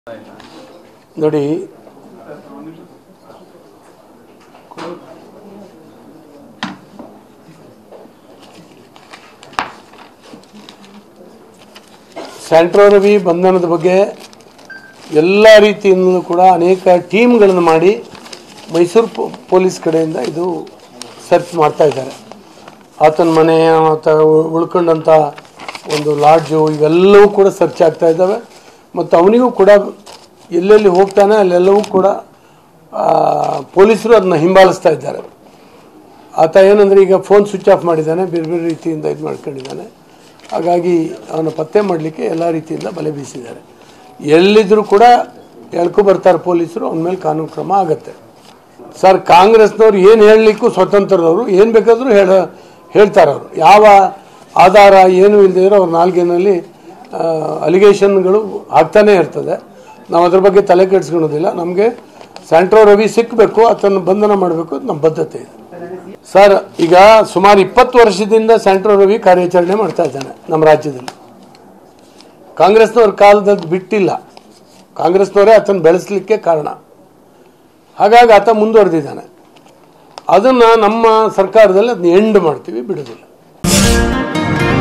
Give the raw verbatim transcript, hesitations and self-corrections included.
ನೋಡಿ ಸ್ಯಾಂಟ್ರೋ ರವಿ ಬಂಧನದ ಬಗ್ಗೆ ಎಲ್ಲ ರೀತಿಯಿಂದಲೂ ಕೂಡ ಅನೇಕ ಟೀಮ್ಗಳನ್ನು ಮಾಡಿ ಮೈಸೂರು ಪೊಲೀಸ್ ಕಡೆಯಿಂದ ಇದು ಸರ್ಚ್ ಮಾಡ್ತಾ ಇದ್ದಾರೆ. ಆತನ ಮನೆ ಆತ ಉಳ್ಕೊಂಡಂಥ ಒಂದು ಲಾಡ್ಜು ಇವೆಲ್ಲವೂ ಕೂಡ ಸರ್ಚ್ ಆಗ್ತಾ ಇದ್ದಾವೆ. ಮತ್ತು ಅವನಿಗೂ ಕೂಡ ಎಲ್ಲೆಲ್ಲಿ ಹೋಗ್ತಾನೆ ಅಲ್ಲೆಲ್ಲವೂ ಕೂಡ ಪೊಲೀಸರು ಅದನ್ನ ಹಿಂಬಾಲಿಸ್ತಾ ಇದ್ದಾರೆ. ಆತ ಏನಂದರೆ ಈಗ ಫೋನ್ ಸ್ವಿಚ್ ಆಫ್ ಮಾಡಿದ್ದಾನೆ, ಬೇರೆ ಬೇರೆ ರೀತಿಯಿಂದ ಇದು ಮಾಡ್ಕೊಂಡಿದ್ದಾನೆ. ಹಾಗಾಗಿ ಅವನ ಪತ್ತೆ ಮಾಡಲಿಕ್ಕೆ ಎಲ್ಲ ರೀತಿಯಿಂದ ಬಲೆ ಬೀಸಿದ್ದಾರೆ. ಎಲ್ಲಿದ್ದರೂ ಕೂಡ ಎಳ್ಕೊ ಬರ್ತಾರೆ ಪೊಲೀಸರು, ಅವನ ಮೇಲೆ ಕಾನೂನು ಕ್ರಮ ಆಗುತ್ತೆ. ಸರ್, ಕಾಂಗ್ರೆಸ್ನವ್ರು ಏನು ಹೇಳಲಿಕ್ಕೂ ಸ್ವತಂತ್ರದವರು, ಏನು ಬೇಕಾದರೂ ಹೇಳ ಹೇಳ್ತಾರೆ. ಅವರು ಯಾವ ಆಧಾರ ಏನು ಇಲ್ಲದೆ ಇರೋ ಅವ್ರ ನಾಲ್ಗಿನಲ್ಲಿ ಅಲಿಗೇಷನ್ಗಳು ಆಗ್ತಾನೇ ಇರ್ತದೆ. ನಾವು ಅದ್ರ ಬಗ್ಗೆ ತಲೆ ಕೆಡಿಸ್ಕೊಳ್ಳೋದಿಲ್ಲ. ನಮಗೆ ಸ್ಯಾಂಟ್ರೋ ರವಿ ಸಿಕ್ಕಬೇಕು, ಅದನ್ನು ಬಂಧನ ಮಾಡಬೇಕು, ನಮ್ಮ ಬದ್ಧತೆ ಇದೆ. ಸರ್, ಈಗ ಸುಮಾರು ಇಪ್ಪತ್ತು ವರ್ಷದಿಂದ ಸ್ಯಾಂಟ್ರೋ ರವಿ ಕಾರ್ಯಾಚರಣೆ ಮಾಡ್ತಾ ಇದ್ದಾನೆ ನಮ್ಮ ರಾಜ್ಯದಲ್ಲಿ. ಕಾಂಗ್ರೆಸ್ನವ್ರ ಕಾಲದಲ್ಲಿ ಬಿಟ್ಟಿಲ್ಲ, ಕಾಂಗ್ರೆಸ್ನವರೇ ಆತನ ಬೆಳೆಸಲಿಕ್ಕೆ ಕಾರಣ. ಹಾಗಾಗಿ ಆತ ಮುಂದುವರೆದಿದ್ದಾನೆ. ಅದನ್ನು ನಮ್ಮ ಸರ್ಕಾರದಲ್ಲಿ ಅದನ್ನ ಎಂಡ್ ಮಾಡ್ತೀವಿ, ಬಿಡೋದಿಲ್ಲ.